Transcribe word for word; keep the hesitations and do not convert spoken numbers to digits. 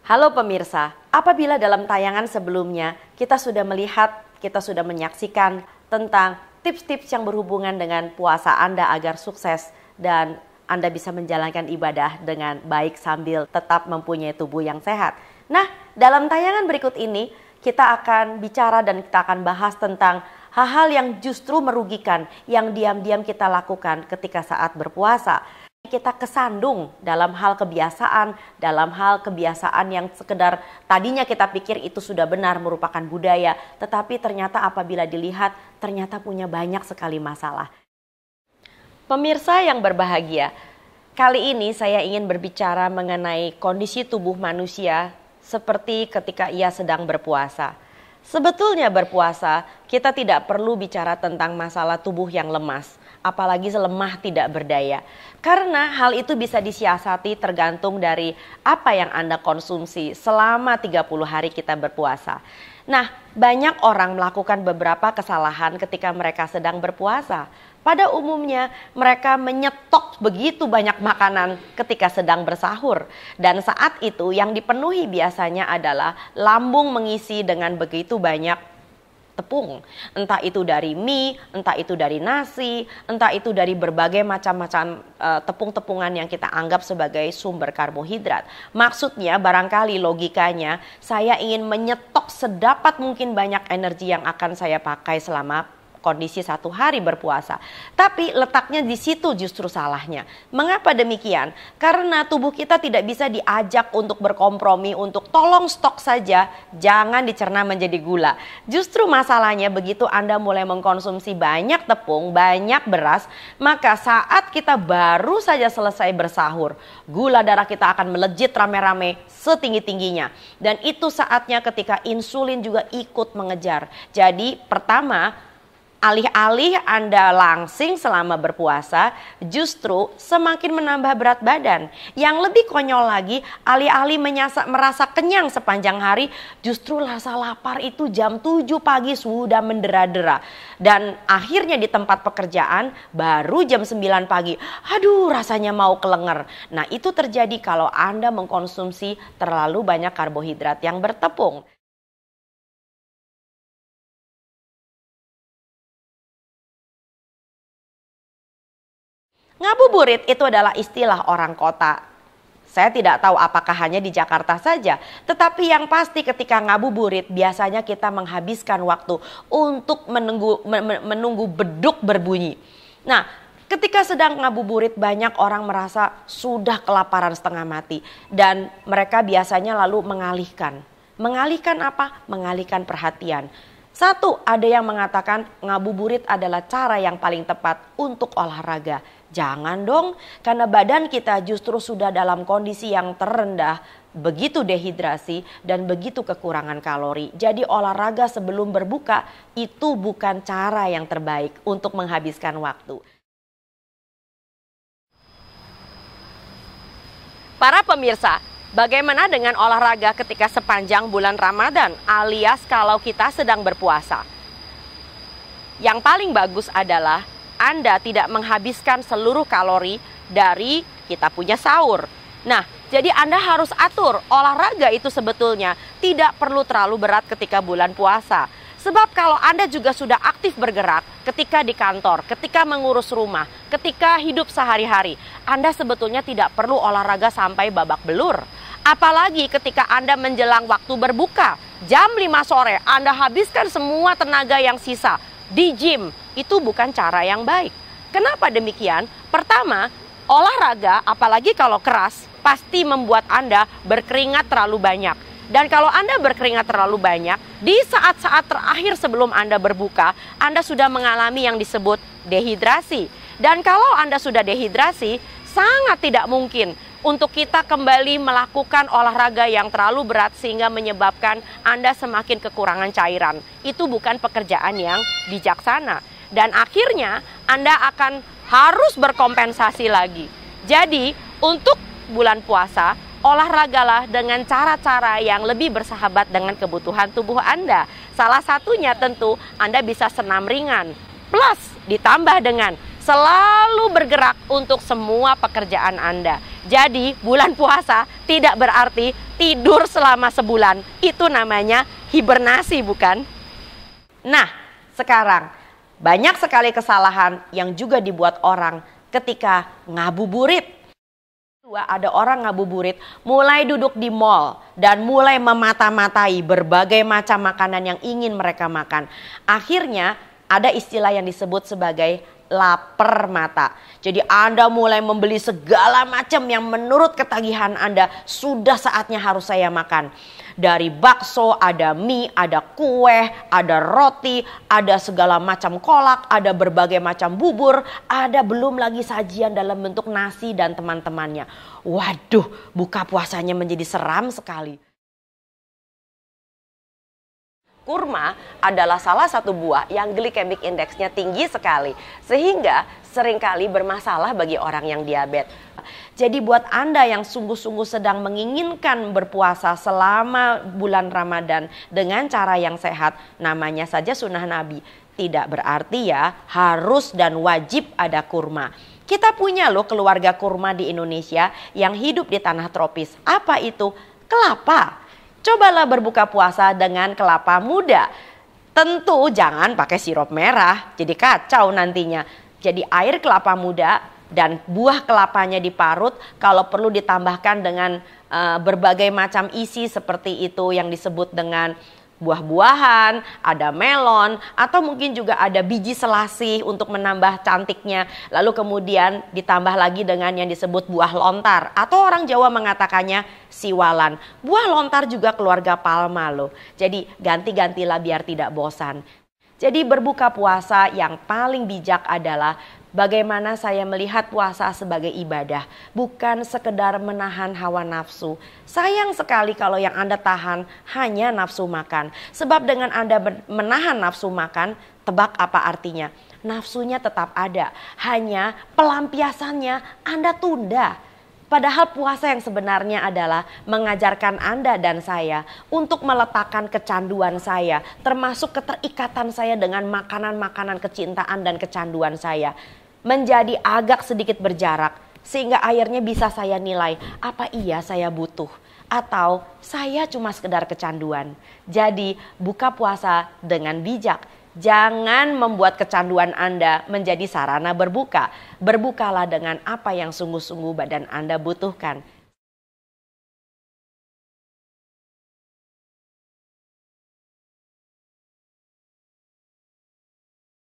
Halo pemirsa, apabila dalam tayangan sebelumnya kita sudah melihat, kita sudah menyaksikan tentang tips-tips yang berhubungan dengan puasa Anda agar sukses dan Anda bisa menjalankan ibadah dengan baik sambil tetap mempunyai tubuh yang sehat. Nah, dalam tayangan berikut ini kita akan bicara dan kita akan bahas tentang hal-hal yang justru merugikan yang diam-diam kita lakukan ketika saat berpuasa. Kita kesandung dalam hal kebiasaan, dalam hal kebiasaan yang sekedar tadinya kita pikir itu sudah benar merupakan budaya, tetapi ternyata apabila dilihat ternyata punya banyak sekali masalah. Pemirsa yang berbahagia, kali ini saya ingin berbicara mengenai kondisi tubuh manusia seperti ketika ia sedang berpuasa. Sebetulnya berpuasa, kita tidak perlu bicara tentang masalah tubuh yang lemas, apalagi lemah tidak berdaya. Karena hal itu bisa disiasati tergantung dari apa yang Anda konsumsi selama tiga puluh hari kita berpuasa. Nah, banyak orang melakukan beberapa kesalahan ketika mereka sedang berpuasa. Pada umumnya mereka menyetok begitu banyak makanan ketika sedang bersahur. Dan saat itu yang dipenuhi biasanya adalah lambung mengisi dengan begitu banyak tepung. Entah itu dari mie, entah itu dari nasi, entah itu dari berbagai macam-macam uh, tepung-tepungan yang kita anggap sebagai sumber karbohidrat. Maksudnya barangkali logikanya saya ingin menyetok sedapat mungkin banyak energi yang akan saya pakai selama kondisi satu hari berpuasa. Tapi letaknya di situ justru salahnya. Mengapa demikian? Karena tubuh kita tidak bisa diajak untuk berkompromi, untuk tolong stok saja, jangan dicerna menjadi gula. Justru masalahnya begitu Anda mulai mengkonsumsi banyak tepung, banyak beras, maka saat kita baru saja selesai bersahur, gula darah kita akan melejit rame-rame setinggi-tingginya. Dan itu saatnya ketika insulin juga ikut mengejar. Jadi pertama, alih-alih Anda langsing selama berpuasa, justru semakin menambah berat badan. Yang lebih konyol lagi, alih-alih menyasa, merasa kenyang sepanjang hari, justru rasa lapar itu jam tujuh pagi sudah mendera-dera. Dan akhirnya di tempat pekerjaan, baru jam sembilan pagi, aduh rasanya mau kelenger. Nah itu terjadi kalau Anda mengkonsumsi terlalu banyak karbohidrat yang bertepung. Ngabuburit itu adalah istilah orang kota. Saya tidak tahu apakah hanya di Jakarta saja, tetapi yang pasti ketika ngabuburit biasanya kita menghabiskan waktu untuk menunggu menunggu beduk berbunyi. Nah, ketika sedang ngabuburit banyak orang merasa sudah kelaparan setengah mati dan mereka biasanya lalu mengalihkan. Mengalihkan apa? Mengalihkan perhatian. Satu, ada yang mengatakan ngabuburit adalah cara yang paling tepat untuk olahraga. Jangan dong, karena badan kita justru sudah dalam kondisi yang terendah, begitu dehidrasi dan begitu kekurangan kalori. Jadi olahraga sebelum berbuka itu bukan cara yang terbaik untuk menghabiskan waktu. Para pemirsa, bagaimana dengan olahraga ketika sepanjang bulan Ramadan alias kalau kita sedang berpuasa? Yang paling bagus adalah Anda tidak menghabiskan seluruh kalori dari kita punya sahur. Nah, jadi Anda harus atur olahraga itu sebetulnya tidak perlu terlalu berat ketika bulan puasa. Sebab kalau Anda juga sudah aktif bergerak ketika di kantor, ketika mengurus rumah, ketika hidup sehari-hari, Anda sebetulnya tidak perlu olahraga sampai babak belur. Apalagi ketika Anda menjelang waktu berbuka, jam lima sore Anda habiskan semua tenaga yang sisa di gym. Itu bukan cara yang baik. Kenapa demikian? Pertama, olahraga apalagi kalau keras pasti membuat Anda berkeringat terlalu banyak. Dan kalau Anda berkeringat terlalu banyak, di saat-saat terakhir sebelum Anda berbuka, Anda sudah mengalami yang disebut dehidrasi. Dan kalau Anda sudah dehidrasi, sangat tidak mungkin untuk kita kembali melakukan olahraga yang terlalu berat sehingga menyebabkan Anda semakin kekurangan cairan. Itu bukan pekerjaan yang bijaksana. Dan akhirnya Anda akan harus berkompensasi lagi. Jadi untuk bulan puasa, olahragalah dengan cara-cara yang lebih bersahabat dengan kebutuhan tubuh Anda. Salah satunya tentu Anda bisa senam ringan. Plus ditambah dengan selalu bergerak untuk semua pekerjaan Anda. Jadi bulan puasa tidak berarti tidur selama sebulan. Itu namanya hibernasi, bukan? Nah, sekarang banyak sekali kesalahan yang juga dibuat orang ketika ngabuburit. Ada orang ngabuburit mulai duduk di mall dan mulai memata-matai berbagai macam makanan yang ingin mereka makan. Akhirnya ada istilah yang disebut sebagai lapar mata. Jadi Anda mulai membeli segala macam yang menurut ketagihan Anda sudah saatnya harus saya makan. Dari bakso, ada mie, ada kue, ada roti, ada segala macam kolak, ada berbagai macam bubur, ada belum lagi sajian dalam bentuk nasi dan teman-temannya. Waduh, buka puasanya menjadi seram sekali. Kurma adalah salah satu buah yang glycemic indexnya tinggi sekali, sehingga seringkali bermasalah bagi orang yang diabetes. Jadi buat Anda yang sungguh-sungguh sedang menginginkan berpuasa selama bulan Ramadan dengan cara yang sehat, namanya saja sunnah Nabi, tidak berarti ya harus dan wajib ada kurma. Kita punya loh keluarga kurma di Indonesia yang hidup di tanah tropis. Apa itu? Kelapa. Cobalah berbuka puasa dengan kelapa muda. Tentu jangan pakai sirup merah, jadi kacau nantinya. Jadi air kelapa muda dan buah kelapanya diparut, kalau perlu ditambahkan dengan uh, berbagai macam isi seperti itu yang disebut dengan buah-buahan, ada melon, atau mungkin juga ada biji selasih untuk menambah cantiknya. Lalu kemudian ditambah lagi dengan yang disebut buah lontar, atau orang Jawa mengatakannya siwalan. Buah lontar juga keluarga palma loh. Jadi ganti-gantilah biar tidak bosan. Jadi berbuka puasa yang paling bijak adalah bagaimana saya melihat puasa sebagai ibadah, bukan sekedar menahan hawa nafsu. Sayang sekali kalau yang Anda tahan hanya nafsu makan. Sebab dengan Anda menahan nafsu makan, tebak apa artinya? Nafsunya tetap ada, hanya pelampiasannya Anda tunda. Padahal puasa yang sebenarnya adalah mengajarkan Anda dan saya untuk meletakkan kecanduan saya, termasuk keterikatan saya dengan makanan-makanan kecintaan dan kecanduan saya, menjadi agak sedikit berjarak, sehingga akhirnya bisa saya nilai apa iya saya butuh atau saya cuma sekedar kecanduan. Jadi buka puasa dengan bijak. Jangan membuat kecanduan Anda menjadi sarana berbuka. Berbukalah dengan apa yang sungguh-sungguh badan Anda butuhkan.